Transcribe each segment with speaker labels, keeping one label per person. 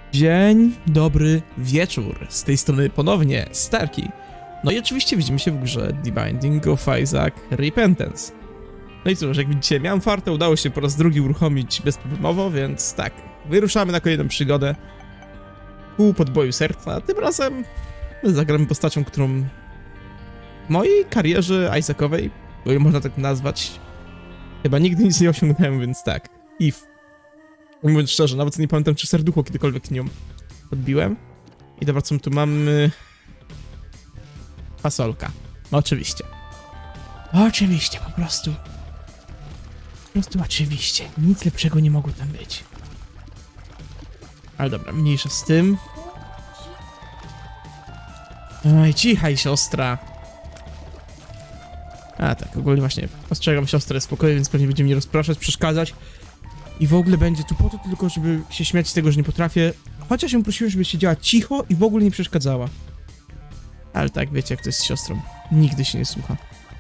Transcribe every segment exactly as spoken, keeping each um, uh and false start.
Speaker 1: Dzień dobry wieczór, z tej strony ponownie Starki. No i oczywiście widzimy się w grze The Binding of Isaac Repentance. No i cóż, jak widzicie, miałem fartę, udało się po raz drugi uruchomić bezproblemowo, więc tak, wyruszamy na kolejną przygodę ku podboju serca. Tym razem zagramy postacią, którą w mojej karierze Isaacowej, bo ją można tak nazwać, chyba nigdy nic nie osiągnąłem, więc tak, Eve. Mówiąc szczerze, nawet nie pamiętam, czy serducho kiedykolwiek nią podbiłem. I dobra, co my tu mamy? Fasolka. No, oczywiście. Oczywiście, po prostu. Po prostu oczywiście. Nic lepszego nie mogło tam być. Ale dobra, mniejsza z tym. Oj, cichaj, siostra. A tak, ogólnie właśnie ostrzegam siostrę spokojnie, więc pewnie będzie mnie rozpraszać, przeszkadzać. I w ogóle będzie tu po to tylko, żeby się śmiać z tego, że nie potrafię. Chociaż ją prosiłem, żeby siedziała cicho i w ogóle nie przeszkadzała. Ale tak, wiecie jak to jest z siostrą. Nigdy się nie słucha.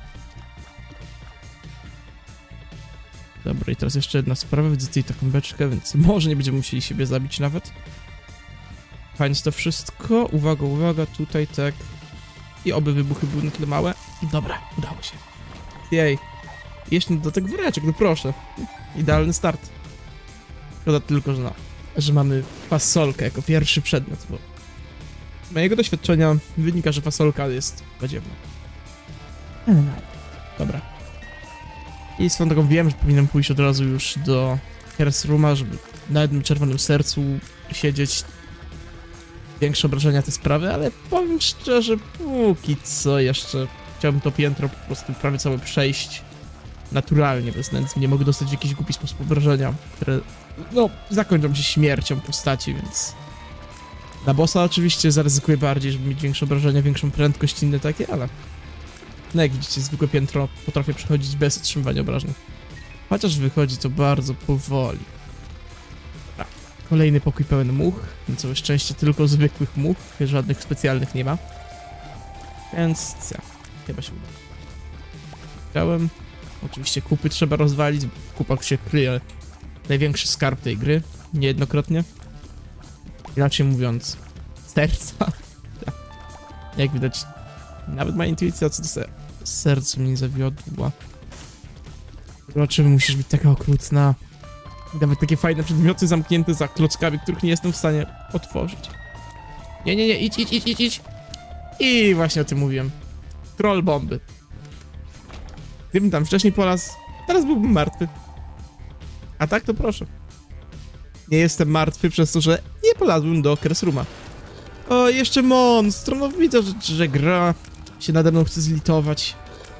Speaker 1: Dobra, i teraz jeszcze jedna sprawa. Widzę tutaj taką beczkę, więc może nie będziemy musieli siebie zabić nawet. Fajnie to wszystko. Uwaga, uwaga, tutaj tak. I oby wybuchy były na tyle małe. Dobra, udało się. Jej. Jeszcze do tego woreczek, no proszę. Idealny start. Szkoda tylko, że no, że mamy fasolkę jako pierwszy przedmiot, bo z mojego doświadczenia wynika, że fasolka jest badziewna. Hmm. Dobra. I swoją drogą wiem, że powinienem pójść od razu już do Curse Rooma, żeby na jednym czerwonym sercu siedzieć. Większe obrażenia te sprawy, ale powiem szczerze, póki co jeszcze chciałbym to piętro po prostu prawie całe przejść naturalnie, bez nędzy. Nie mogę dostać w jakiś głupi sposób obrażenia, które, no, zakończą się śmiercią postaci, więc... Na bossa oczywiście zaryzykuję bardziej, żeby mieć większe obrażenia, większą prędkość, inne takie, ale... No jak widzicie, zwykłe piętro potrafię przechodzić bez otrzymywania obrażeń. Chociaż wychodzi to bardzo powoli. Dobra. Kolejny pokój pełen much, na całe szczęście tylko zwykłych much, żadnych specjalnych nie ma. Więc... ja, chyba się uda. Chciałem... Oczywiście kupy trzeba rozwalić, bo w kupach się kryje największy skarb tej gry, niejednokrotnie. Inaczej mówiąc, serca. Jak widać, nawet moja intuicja co do ser serca mnie zawiodła. Dlaczego musisz być taka okrutna? Nawet takie fajne przedmioty zamknięte za klockami, których nie jestem w stanie otworzyć. Nie, nie, nie, idź, idź, idź, idź, idź. I właśnie o tym mówiłem. Troll bomby. Gdybym tam wcześniej polazł, teraz byłbym martwy. A tak to proszę. Nie jestem martwy przez to, że nie polazłem do Curse Rooma. O, jeszcze monstro, no widzę, że, że gra się nade mną chce zlitować.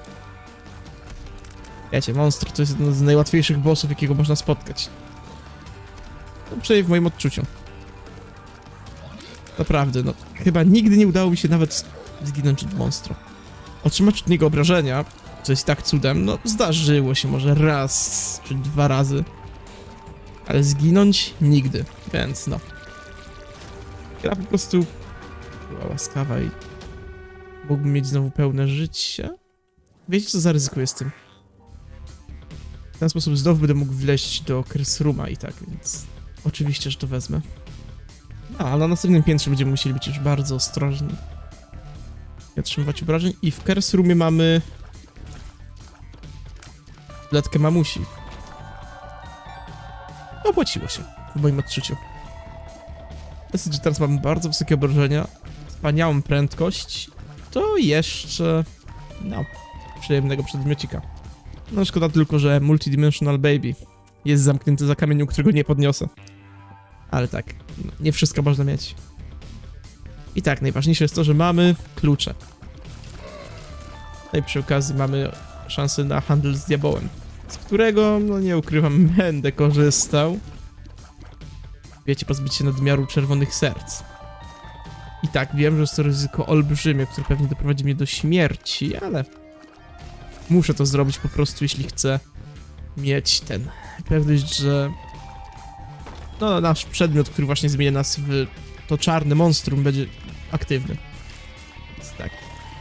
Speaker 1: Wiecie, monstro to jest jeden z najłatwiejszych bossów, jakiego można spotkać. No przynajmniej w moim odczuciu. Naprawdę, no chyba nigdy nie udało mi się nawet zginąć od monstro. Otrzymać od niego obrażenia, co jest tak cudem, no zdarzyło się może raz czy dwa razy. Ale zginąć nigdy, więc no. Gra po prostu była łaskawa i mógłbym mieć znowu pełne życie. Wiecie co zaryzykuję z tym? W ten sposób znowu będę mógł wleźć do Curse Rooma i tak, więc oczywiście, że to wezmę. No, a na następnym piętrze będziemy musieli być już bardzo ostrożni. Nie otrzymywać obrażeń i w Curse Roomie mamy... Klatkę mamusi. Opłaciło się, w moim odczuciu. Dosyć, że teraz mamy bardzo wysokie obrażenia, wspaniałą prędkość, to jeszcze... no, przyjemnego przedmiocika. No szkoda tylko, że Multidimensional Baby jest zamknięty za kamieniem, którego nie podniosę. Ale tak, no, nie wszystko można mieć. I tak, najważniejsze jest to, że mamy klucze. No i przy okazji mamy szansę na handel z diabełem, z którego, no nie ukrywam, będę korzystał. Wiecie, pozbyć się nadmiaru czerwonych serc. I tak, wiem, że jest to ryzyko olbrzymie, które pewnie doprowadzi mnie do śmierci, ale muszę to zrobić po prostu, jeśli chcę mieć ten pewność, że no, nasz przedmiot, który właśnie zmienia nas w to czarne monstrum, będzie aktywny. Więc tak.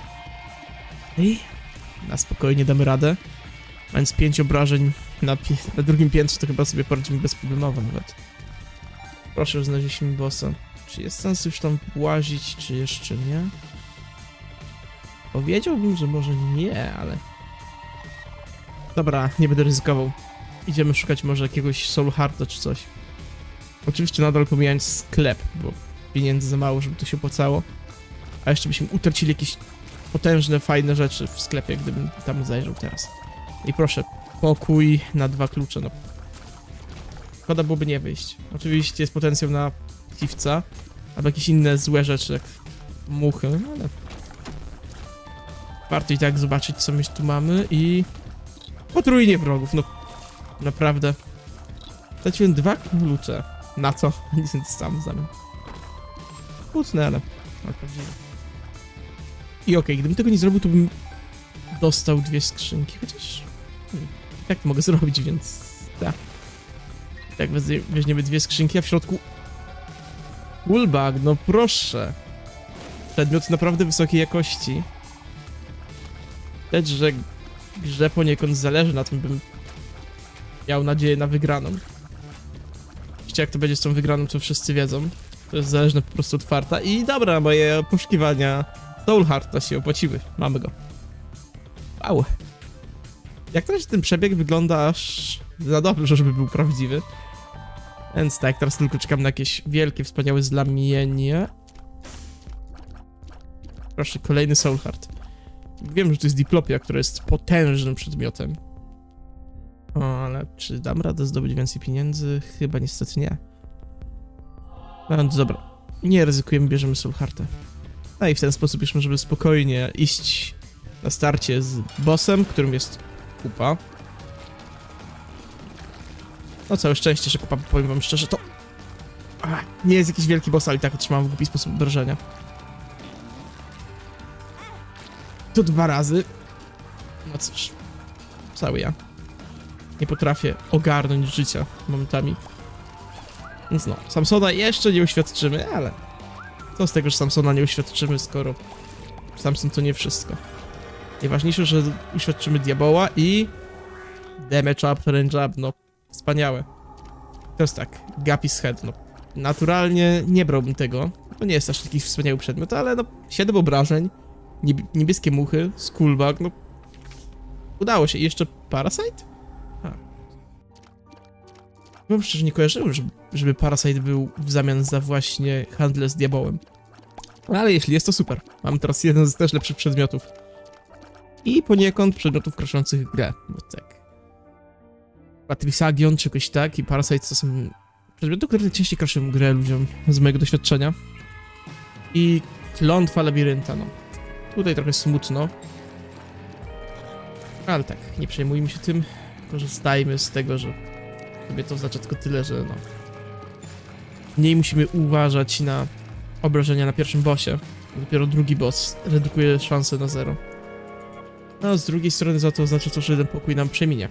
Speaker 1: I na spokojnie damy radę. Mając pięć obrażeń na, na drugim piętrze, to chyba sobie poradzimy bezproblemowo nawet. Proszę, znaleźliśmy bossa. Czy jest sens już tam łazić, czy jeszcze nie? Powiedziałbym, że może nie, ale... Dobra, nie będę ryzykował. Idziemy szukać może jakiegoś Soul Hearta czy coś. Oczywiście nadal pomijając sklep, bo pieniędzy za mało, żeby to się opłacało. A jeszcze byśmy utracili jakieś potężne, fajne rzeczy w sklepie, gdybym tam zajrzał teraz. I proszę, pokój na dwa klucze, no. Szkoda byłoby nie wyjść. Oczywiście jest potencjał na Thiefca, albo jakieś inne złe rzeczy, jak muchy, no ale... Warto i tak zobaczyć, co my tu mamy i... Potrójnie wrogów, no. Naprawdę. Straciłem dwa klucze. Na co? Nic sam zamiast. Kłótne, ale... ale prawdziwe. I okej, okay, gdybym tego nie zrobił, to bym dostał dwie skrzynki, chociaż... Hmm, jak to mogę zrobić, więc... Tak. Tak, weźmiemy dwie skrzynki, a w środku... Woolbag, no proszę. Przedmiot naprawdę wysokiej jakości. Lecz, że grze poniekąd zależy na tym, bym miał nadzieję na wygraną. Oczywiście jak to będzie z tą wygraną, to wszyscy wiedzą. To jest zależne po prostu od farta. I dobra, moje poszukiwania Soul Hearta się opłaciły. Mamy go. Wow. Jak to ten przebieg wygląda aż za dobrze, żeby był prawdziwy. Więc tak, teraz tylko czekam na jakieś wielkie, wspaniałe zlamienie. Proszę, kolejny Soul Heart. Wiem, że to jest diplopia, która jest potężnym przedmiotem. O, ale czy dam radę zdobyć więcej pieniędzy? Chyba niestety nie. No dobra, nie ryzykujemy, bierzemy Soul Hearta. No i w ten sposób już możemy spokojnie iść na starcie z bossem, którym jest kupa. No całe szczęście, że kupa, powiem wam szczerze, to... Ach, nie jest jakiś wielki boss, ale i tak otrzymałem w głupi sposób obrażenia. To dwa razy. No cóż, cały ja. Nie potrafię ogarnąć życia momentami. Więc no, Samsona jeszcze nie uświadczymy, ale... Co z tego, że Samsona nie uświadczymy, skoro... Samson to nie wszystko. Najważniejsze, że uświadczymy diaboła i... Damage up, range up, no... Wspaniałe. To jest tak, Gapis Head, no... Naturalnie nie brałbym tego, bo nie jest aż taki wspaniały przedmiot, ale no... siedem obrażeń, niebieskie muchy, Skullbug, no... Udało się. I jeszcze Parasite? A. Powiem szczerze, nie kojarzyłem, żeby, żeby Parasite był w zamian za właśnie handle z diabołem. Ale jeśli jest, to super. Mam teraz jeden z też lepszych przedmiotów. I poniekąd przedmiotów kraszących grę, bo tak. Patrisagion, czegoś tak, i Parasite to są przedmioty, które najczęściej kraszą grę ludziom, z mojego doświadczenia. I Klątwa Labirynta, no. Tutaj trochę smutno. Ale tak, nie przejmujmy się tym. Korzystajmy z tego, że sobie to oznacza tylko tyle, że no... Mniej musimy uważać na obrażenia na pierwszym bossie. Dopiero drugi boss redukuje szanse na zero. No, z drugiej strony za to oznacza to, że jeden pokój nam przeminie.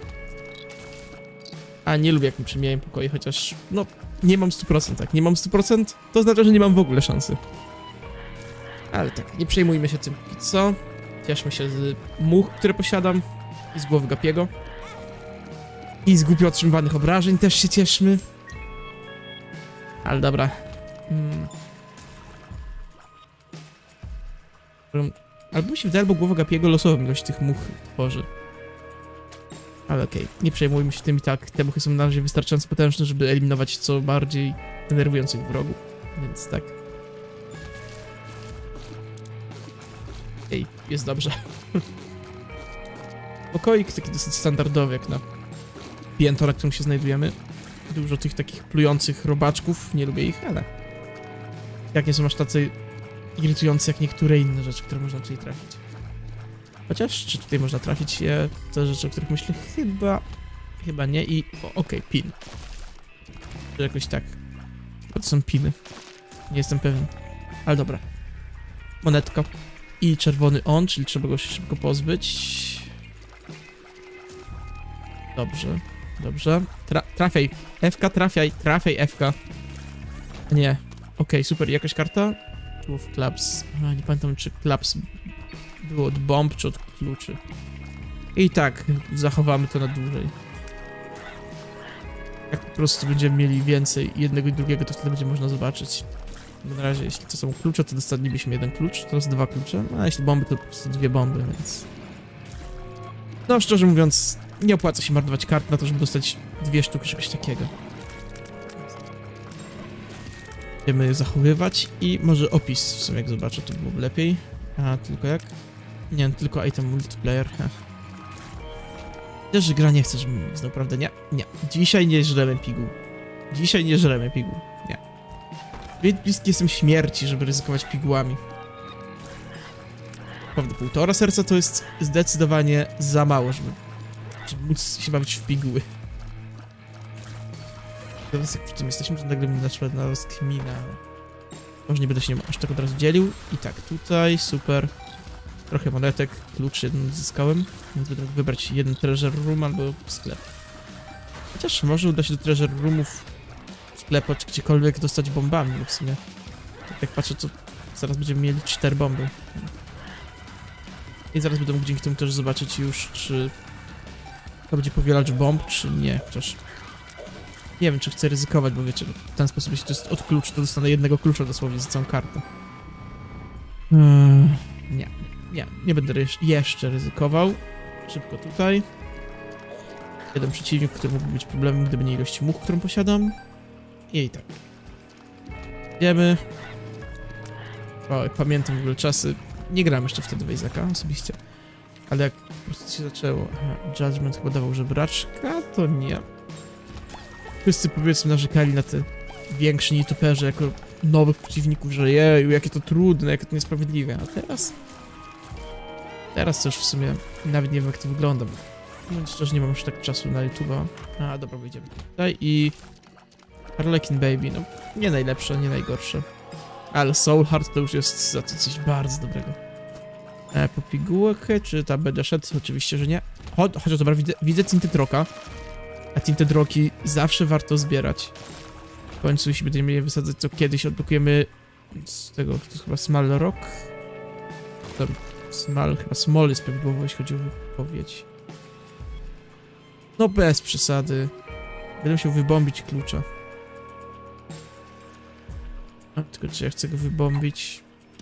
Speaker 1: A nie lubię, jak mi przemijają pokoje, chociaż no, nie mam stu procent, tak? Nie mam stu procent, to oznacza, że nie mam w ogóle szansy. Ale tak, nie przejmujmy się tym, co? Cieszmy się z much, które posiadam, i z głowy Gapiego. I z głupio otrzymywanych obrażeń też się cieszmy. Ale dobra. Hmm. Albo mi się wydaje, albo głowa Gapiego losową ilość tych much tworzy. Ale okej, okay. Nie przejmujmy się tym i tak. Te muchy są na razie wystarczająco potężne, żeby eliminować co bardziej denerwujących wrogów. Więc tak. Ej, jest dobrze. Pokoik taki dosyć standardowy, jak na piętro, na którym się znajdujemy. Dużo tych takich plujących robaczków, nie lubię ich, ale... Jak nie są aż tacy irytujące jak niektóre inne rzeczy, które można tutaj trafić. Chociaż, czy tutaj można trafić je, te rzeczy, o których myślę? Chyba... Chyba nie i... Okej, okay, pin. Czy jakoś tak. To są piny. Nie jestem pewien. Ale dobra. Monetka. I czerwony on, czyli trzeba go się szybko pozbyć. Dobrze, dobrze. Tra trafiaj. F-ka, trafiaj, trafiaj F-ka. Nie. Okej, okay, super. Jakaś karta? Tu of Clubs. A, nie pamiętam, czy Clubs było od bomb, czy od kluczy. I tak, zachowamy to na dłużej. Jak po prostu będziemy mieli więcej jednego i drugiego, to wtedy będzie można zobaczyć. Bo na razie, jeśli to są klucze, to dostalibyśmy jeden klucz, teraz dwa klucze, a jeśli bomby, to po prostu dwie bomby, więc... No, szczerze mówiąc, nie opłaca się marnować kart na to, żeby dostać dwie sztuki czegoś takiego. Będziemy zachowywać i może opis w sumie, jak zobaczę, to byłoby lepiej. A, tylko jak? Nie, tylko item multiplayer. Heh. Też, że gra nie chce, żebym znał prawdę. Nie, nie. Dzisiaj nie żremy piguł. Dzisiaj nie żremy piguł. Nie. Zbyt bliski jestem śmierci, żeby ryzykować pigułami. Prawda, półtora serca to jest zdecydowanie za mało, żeby, żeby móc się bawić w piguły. Teraz jak przy tym jesteśmy, to nagle mi zaczęła na rozkminę. Może nie będę się aż tak od razu dzielił. I tak, tutaj, super. Trochę monetek, klucz jeden zyskałem, więc będę mógł wybrać jeden treasure room albo sklep. Chociaż może uda się do treasure roomów, sklepu czy gdziekolwiek dostać bombami, bo w sumie. Jak patrzę, to zaraz będziemy mieli cztery bomby. I zaraz będę mógł dzięki temu też zobaczyć już, czy to będzie powielacz bomb, czy nie. Chociaż nie wiem, czy chcę ryzykować, bo wiecie, w ten sposób, jeśli to jest od klucz, to dostanę jednego klucza dosłownie za całą kartę. Hmm, nie. Nie, nie będę jeszcze ryzykował. Szybko tutaj. Jeden przeciwnik, który mógłby być problemem, gdyby nie ilość much, którą posiadam. I tak. Idziemy. O, jak pamiętam w ogóle czasy. Nie grałem jeszcze wtedy w Isaaca osobiście. Ale jak po prostu się zaczęło. Aha, Judgment chyba dawał żebraczka, to nie. Wszyscy powiedzmy narzekali na te więksi youtuberzy jako nowych przeciwników, że jeju, jakie to trudne, jakie to niesprawiedliwe. A teraz... Teraz to już w sumie nawet nie wiem, jak to wygląda. No szczerze, nie mam już tak czasu na YouTube'a. A, dobra, wyjdziemy tutaj i... Harlequin Baby, no nie najlepsze, nie najgorsze. Ale Soul Heart to już jest za to coś bardzo dobrego. E, po pigułkę, czy tam będę szedł? Oczywiście, że nie. Cho chociaż dobra, widzę, widzę Tinted Rocka. A Tinted Rocki zawsze warto zbierać. W końcu, jeśli będziemy je wysadzać, to kiedyś odblokujemy z tego, to jest chyba Small Rock. Tam, Small, chyba Small jest prawidłowo, jeśli chodzi o wypowiedź. No bez przesady. Będę musiał wybombić klucza. A, tylko czy ja chcę go wybombić?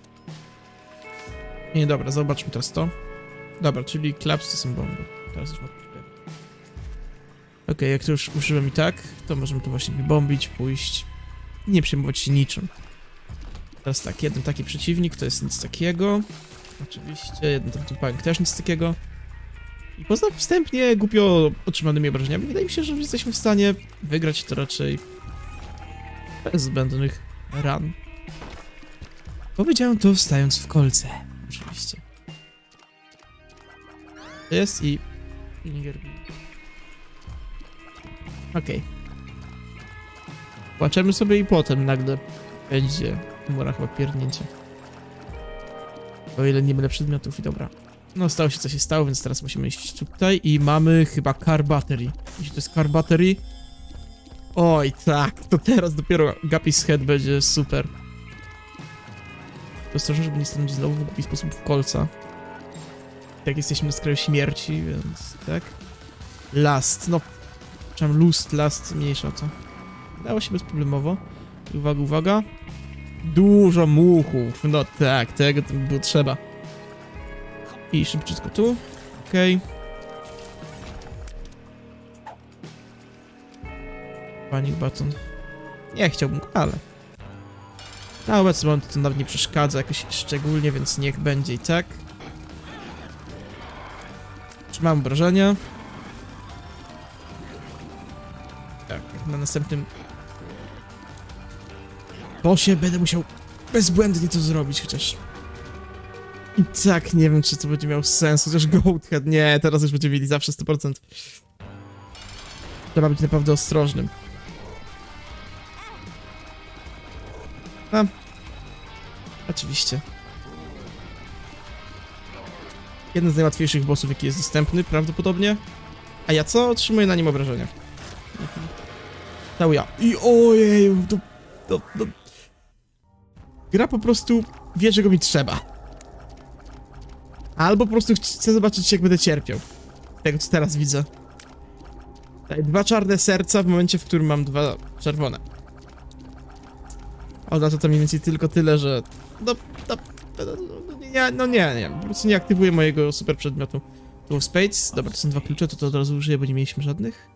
Speaker 1: Nie, dobra, zobaczmy teraz to. Dobra, czyli klaps to są bomby. Teraz już mogę być pewny. Okej, okay, jak to już użyłem i tak, to możemy to właśnie wybombić, pójść i nie przejmować się niczym. Teraz tak, jeden taki przeciwnik to jest nic takiego. Oczywiście, jeden tam pająk też nic takiego. I poza wstępnie głupio otrzymanymi obrażeniami, wydaje mi się, że jesteśmy w stanie wygrać to raczej bez zbędnych ran. Powiedziałem to wstając w kolce, oczywiście. To jest i... Okej. Okay. Płaczemy sobie i potem nagle będzie mura chyba pierdnięcie. O ile nie mylę przedmiotów i dobra. No stało się co się stało, więc teraz musimy iść tutaj i mamy chyba car battery. Jeśli to jest car battery... Oj tak, to teraz dopiero Guppy's Head będzie super. To ostrożnie, żeby nie stanąć znowu w głupi sposób w kolca. Tak jesteśmy na skraju śmierci, więc tak. Last, no. Czemu lust, last, mniejsza to. Dało się bezproblemowo. I uwaga, uwaga. Dużo muchów, no tak, tego to było trzeba. I szybciutko tu, okej. Okay. Panic button. Nie chciałbym, ale... Na obecny moment to nawet nie przeszkadza jakoś szczególnie, więc niech będzie i tak. Czy mam obrażenia? Tak, na następnym... Bosie będę musiał bezbłędnie to zrobić, chociaż... I tak nie wiem, czy to będzie miało sens, chociaż Goathead, nie, teraz już będziemy mieli zawsze sto procent. Trzeba być naprawdę ostrożnym. A. Oczywiście. Jeden z najłatwiejszych bossów, jaki jest dostępny, prawdopodobnie. A ja co? Otrzymuję na nim obrażenia. Cały ja. I ojej, to, to, to... Gra po prostu wie, czego mi trzeba. Albo po prostu chcę zobaczyć, jak będę cierpiał. Tego, co teraz widzę. Daj dwa czarne serca w momencie, w którym mam dwa czerwone. O, na to to mniej więcej tylko tyle, że... No, no, no, nie, no nie, nie, po prostu nie aktywuję mojego super przedmiotu. Tu Spades, dobra, to są dwa klucze, to to od razu użyję, bo nie mieliśmy żadnych.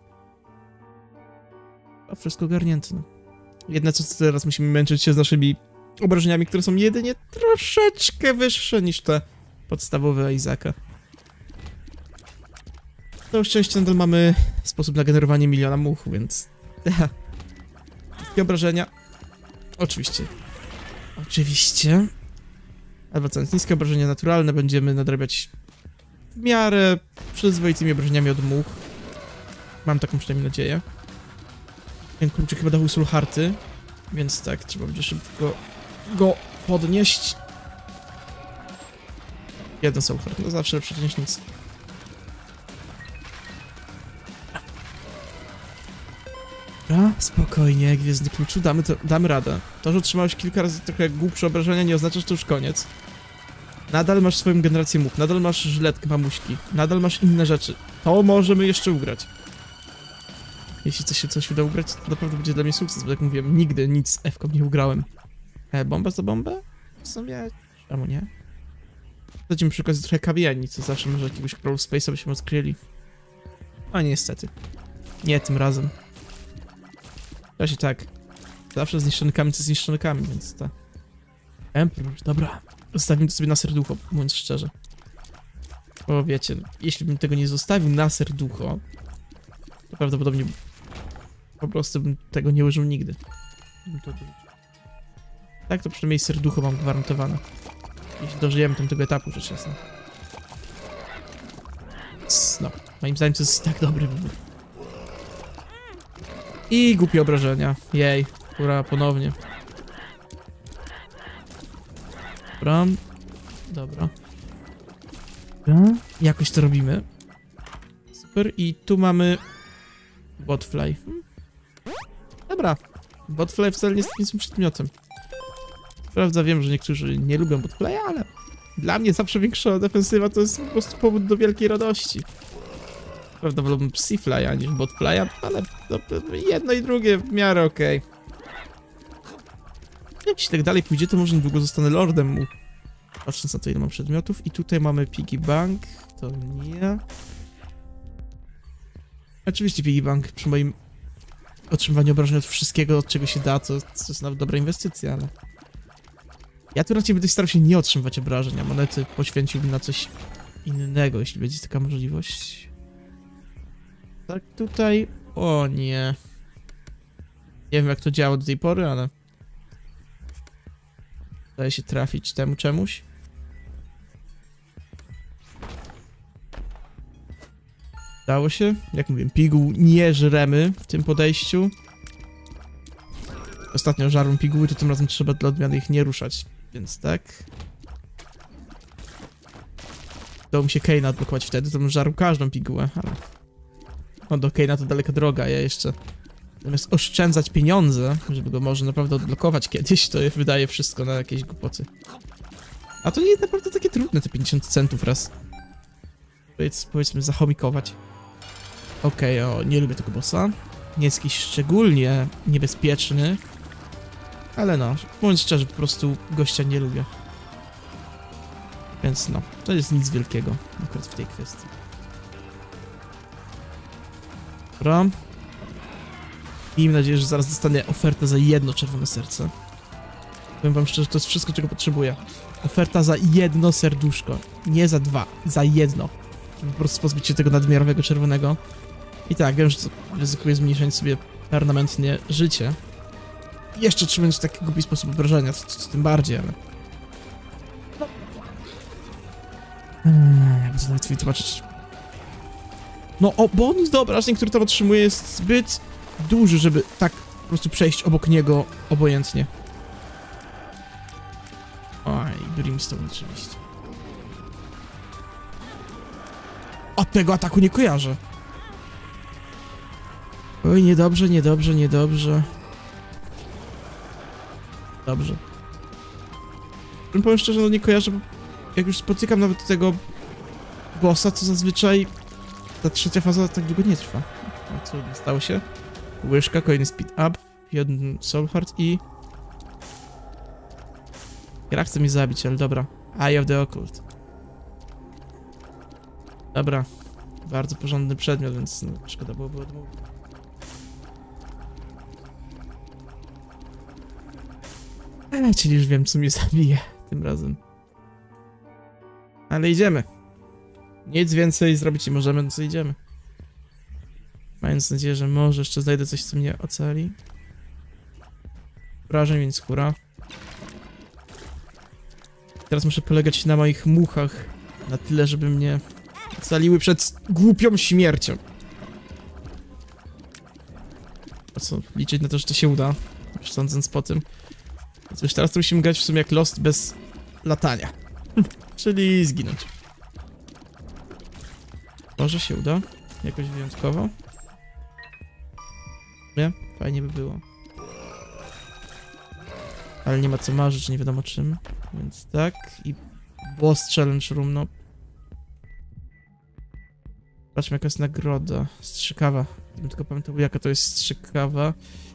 Speaker 1: A wszystko ogarnięte, no. Jedne co teraz musimy męczyć się z naszymi obrażeniami, które są jedynie troszeczkę wyższe niż te podstawowe Izaka. Na szczęście nadal mamy sposób na generowanie miliona much, więc... Wszystkie obrażenia... Oczywiście. Oczywiście. A wracając, niskie obrażenia naturalne będziemy nadrabiać w miarę przyzwoitymi obrażeniami od much. Mam taką przynajmniej nadzieję. Ten kluczyk chyba dał Soul Hearty, więc tak, trzeba będzie szybko go podnieść. Jeden Soul Heart, no zawsze lepsze niż nic. A, spokojnie, Gwiezdny Kluczu, damy, to, damy radę. To, że otrzymałeś kilka razy trochę głupsze obrażenia, nie oznacza, że to już koniec. Nadal masz swoją generację much, nadal masz żyletkę mamuśki, nadal masz inne rzeczy. To możemy jeszcze ugrać. Jeśli coś się coś uda ugrać, to naprawdę będzie dla mnie sukces, bo jak mówiłem, nigdy nic z F-ką nie ugrałem. E, bomba za bombę? W sumie... czemu nie? Dajmy przy okazji trochę kawieni, co zawsze może jakiegoś Crawl Space'a byśmy odkryli. A niestety. Nie tym razem. Raczej tak. Zawsze zniszczonkami co zniszczonkami, więc to... Emperor, dobra. Zostawimy to sobie na serducho, mówiąc szczerze. Bo wiecie, jeśli bym tego nie zostawił na serducho, to prawdopodobnie po prostu bym tego nie użył nigdy. Tak to przynajmniej serducho mam gwarantowane. Jeśli dożyjemy tamtego etapu, rzecz jasna. No, moim zdaniem to jest tak dobry wybór. I głupie obrażenia. Jej, hurra, ponownie. Dobra. Dobra. Dobra. Jakoś to robimy. Super. I tu mamy... Botfly. Hmm. Dobra. Botfly wcale nie jest takim przedmiotem. Prawda, wiem, że niektórzy nie lubią botfly, ale... Dla mnie zawsze większa defensywa to jest po prostu powód do wielkiej radości. Prawda, wolałbym Psyfly'a niż botfly'a, ale no, jedno i drugie w miarę okej. Okay. Jeśli tak dalej pójdzie, to może niedługo zostanę lordem mu. Patrząc na to, ile mam przedmiotów. I tutaj mamy Piggy Bank. To nie. Oczywiście Piggy Bank przy moim otrzymywaniu obrażeń od wszystkiego, od czego się da, to, to jest nawet dobra inwestycja, ale... Ja tu raczej będę starał się nie otrzymywać obrażeń, a monety poświęciłbym na coś innego, jeśli będzie taka możliwość. Tak, tutaj... O nie. Nie wiem, jak to działa do tej pory, ale... Daje się trafić temu czemuś. Dało się. Jak mówię, piguł nie żremy w tym podejściu. Ostatnio żarłem piguły, to tym razem trzeba dla odmiany ich nie ruszać. Więc tak. Udało mi się Kane'a odblokować wtedy, to bym żarł każdą pigułę, ale... No do Kane'a to daleka droga, ja jeszcze... Zamiast oszczędzać pieniądze, żeby go może naprawdę odblokować kiedyś, to je wydaje wszystko na jakieś głupoty. A to nie jest naprawdę takie trudne, te pięćdziesiąt centów raz. Powiedz, powiedzmy, zachomikować. Okej, okay, o, nie lubię tego bossa. Nie jest jakiś szczególnie niebezpieczny. Ale no, mówiąc szczerze, po prostu gościa nie lubię. Więc no, to jest nic wielkiego akurat w tej kwestii. Dobra. I mam nadzieję, że zaraz dostanę ofertę za jedno czerwone serce. Powiem wam szczerze, to jest wszystko, czego potrzebuję. Oferta za jedno serduszko. Nie za dwa, za jedno. Żeby po prostu pozbyć się tego nadmiarowego czerwonego. I tak, wiem, że ryzykuję zmniejszać sobie permanentnie życie. Jeszcze trzymając w taki głupi sposób obrażenia, to, to, to tym bardziej, ale... Hmm, jakby to nawet wytłumaczyć. No, o, bonus do obrażeń, który tam otrzymuję, jest zbyt duży, żeby tak po prostu przejść obok niego obojętnie. Oj, Brimstone oczywiście. A tego ataku nie kojarzę. Oj, niedobrze, niedobrze, niedobrze. Dobrze. Powiem szczerze, no nie kojarzę, bo jak już spotykam nawet tego bossa, to zazwyczaj ta trzecia faza tak długo nie trwa. No cudnie, stało się. Łyżka, kolejny speed up, jeden soul heart i... Gra chce mnie zabić, ale dobra. Eye of the Occult. Dobra. Bardzo porządny przedmiot, więc no, szkoda byłoby odmówić. Ale czyli już wiem, co mnie zabije tym razem. Ale idziemy. Nic więcej zrobić nie możemy, no co idziemy. Mając nadzieję, że może jeszcze znajdę coś, co mnie ocali. Wrażeń, więc hura. Teraz muszę polegać na moich muchach. Na tyle, żeby mnie ocaliły przed głupią śmiercią. A co, liczyć na to, że to się uda. Już sądząc po tym. Cóż, teraz to musimy grać w sumie jak Lost bez latania. Czyli zginąć. Może się uda. Jakoś wyjątkowo. Nie? Fajnie by było. Ale nie ma co marzyć, nie wiadomo czym. Więc tak. I boss challenge room, no. Patrzmy, jaka jest nagroda. Strzykawa. Gdybym tylko pamiętał, jaka to jest strzykawa.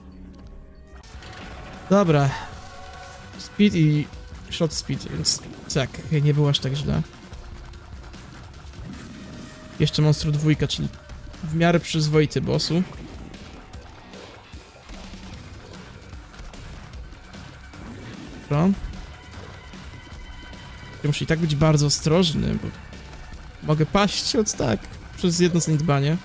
Speaker 1: Dobra. Speed i shot speed, więc tak, nie było aż tak źle. Jeszcze monstru dwójka, czyli w miarę przyzwoity bossu. Dobra. Ja muszę i tak być bardzo ostrożny, bo mogę paść od tak przez jedno zaniedbanie.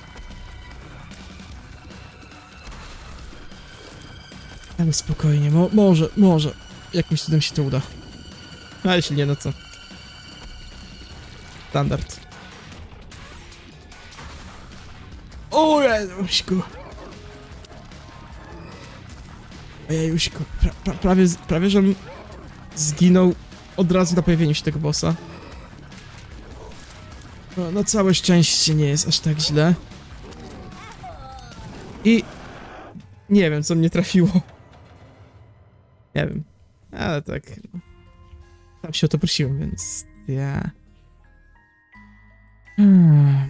Speaker 1: Ale spokojnie, mo może, może. Jakimś cudem się to uda. A jeśli nie, no co? Standard. O Jezuśku! Ojejuśku, pra, pra, prawie, prawie, żebym zginął od razu na pojawieniu się tego bossa. No, no całe szczęście nie jest aż tak źle. I... nie wiem, co mnie trafiło. Nie wiem. Ale tak... no. Tam się o to prosiłem, więc... ja... Hmm.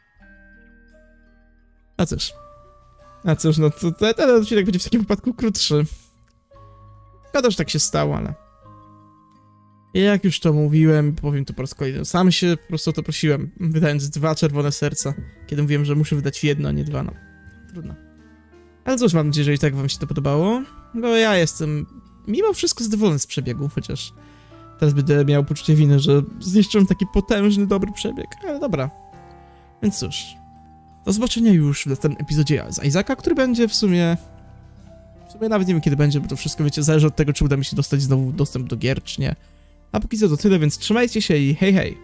Speaker 1: A cóż. A cóż, no to ten odcinek będzie w takim wypadku krótszy. Szkoda, że tak się stało, ale... jak już to mówiłem, powiem to po raz kolejny. Sam się po prostu o to prosiłem, wydając dwa czerwone serca. Kiedy mówiłem, że muszę wydać jedno, a nie dwa, no. Trudno. Ale cóż, mam nadzieję, że i tak wam się to podobało. Bo ja jestem mimo wszystko zadowolony z przebiegu, chociaż... teraz będę miał poczucie winy, że zniszczyłem taki potężny, dobry przebieg. Ale dobra. Więc cóż... do zobaczenia już w następnym epizodzie z Isaaca, który będzie w sumie... w sumie nawet nie wiem kiedy będzie, bo to wszystko, wiecie, zależy od tego, czy uda mi się dostać znowu dostęp do gier, czy nie. A póki co to tyle, więc trzymajcie się i hej hej!